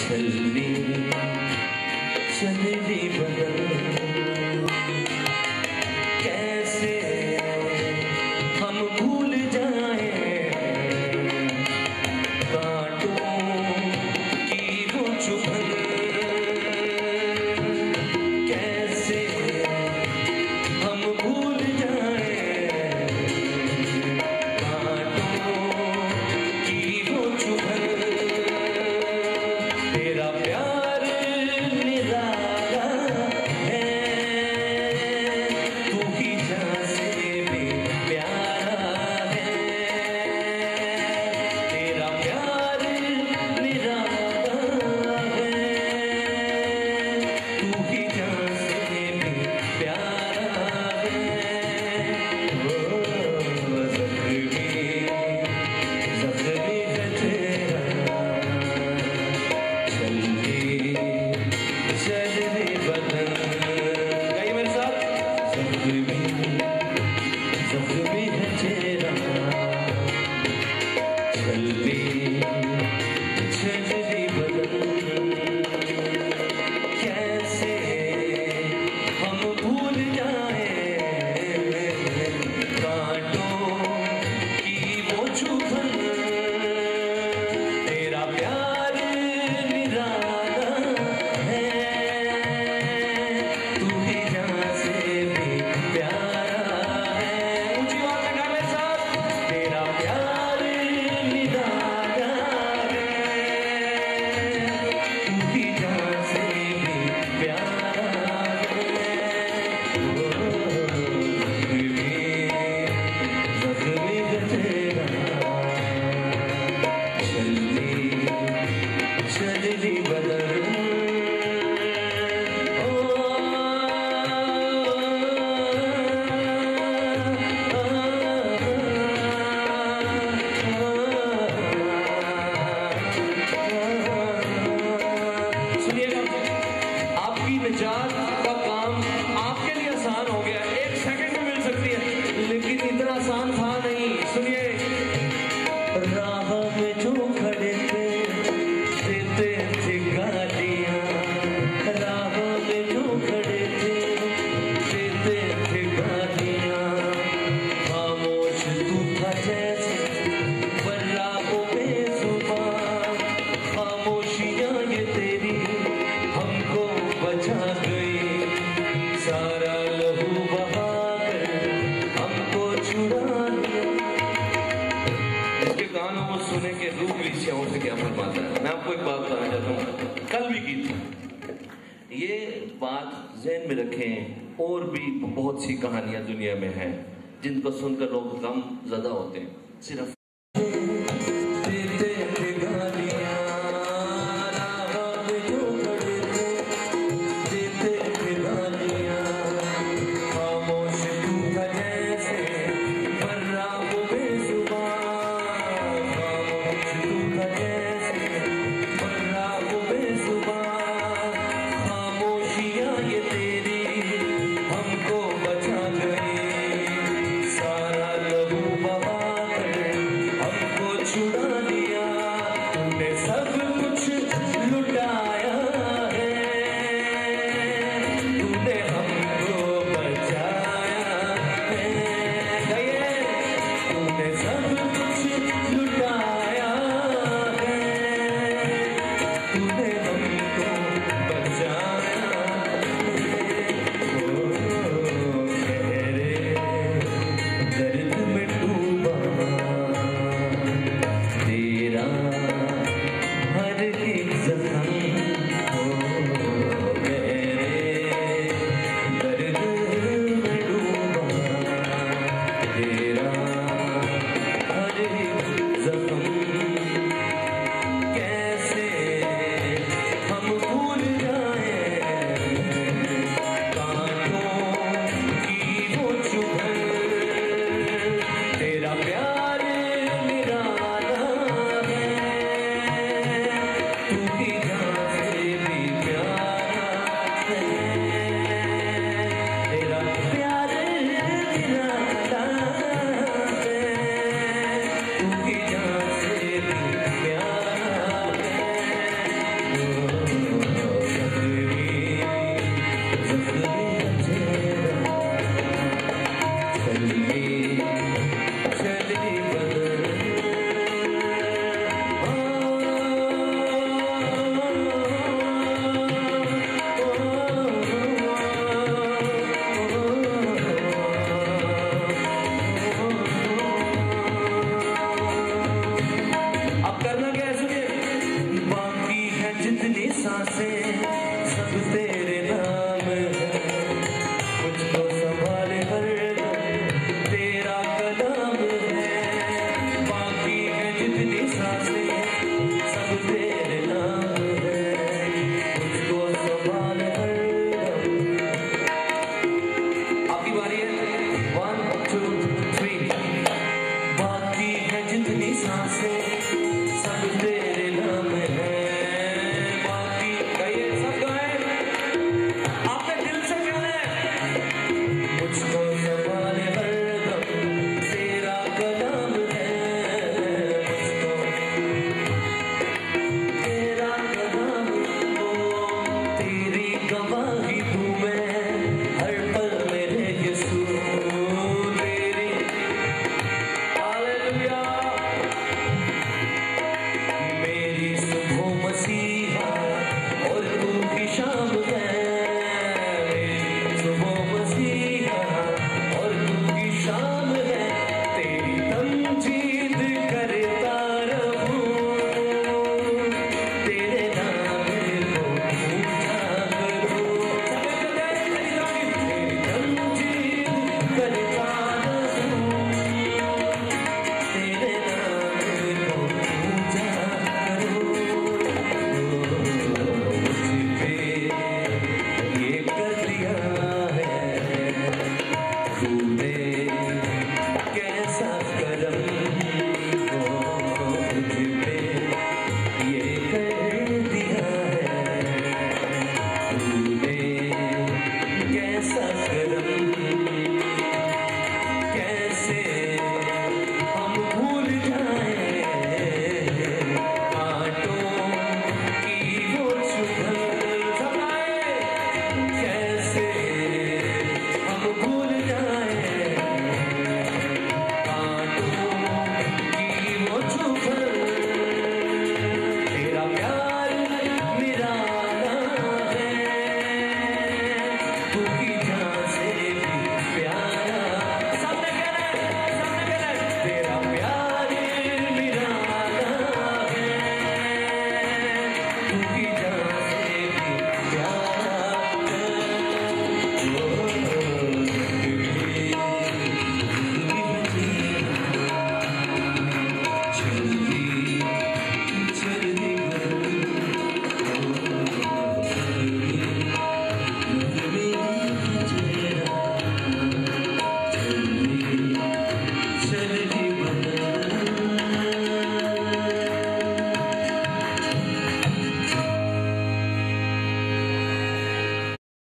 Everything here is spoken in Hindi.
चलनी चलनी बदल कैसे हम भूल जाए कांटों की वो चुभन कैसे हम भूल जाए कांटों की वो चुभन तेरा प्यार निराला है तू ही जान से भी प्यारा है तेरा प्यार निराला है तू ही जान से भी प्यारा है ओ ज़ख्मी ज़ख्मी है तेरा चलनी चलनी बदन गाइए मेरे साथ ज़ख्मी ज़ख्मी है तेरा चलनी चलनी बदन कैसे हम भूल जाए कांटों की वो चुभन तेरा प्यार निराला है तू ही जान से भी प्यारा है ऊंची आवाज में गा मेरे साथ तेरा प्यार निराला है तू ही जान से भी प्यारा है ओ ज़ख्मी ज़ख्मी है तेरा चलनी चलनी बदन ओ सुनिएगा आपकी निजात का काम आपके लिए आसान हो गया एक सेकंड में मिल सकती है लेकिन इतना आसान था नहीं सुनिए राह में जो खड़े थे देते थे गालियां राह में जो खड़े थे देते थे गालियां खामोश तू था जैसे बर्राबों बेजुबान खामोशियां ये तेरी हमको बचा गई सारा लहू बहा कर हमको छुड़ा लिया इसके गानों को सुने के रूह कलीसियाओं से क्या फरमाता है मैं आपको एक बात बताना चाहता हूँ कल भी की थी ये बात ज़हन में रखें और भी बहुत सी कहानियां दुनिया में हैं जिनको सुनकर लोग गम ज़दा होते हैं सिर्फ देते थे गालियां राह में जो खड़े थे देते थे गालियां खामोश तू था जैसे बर्राबों बेजुबान खामोश तू था जैसे बर्राबों बेजुबान खामोशियां ये तेरी हमको बचा गई सारा लहू बहा कर की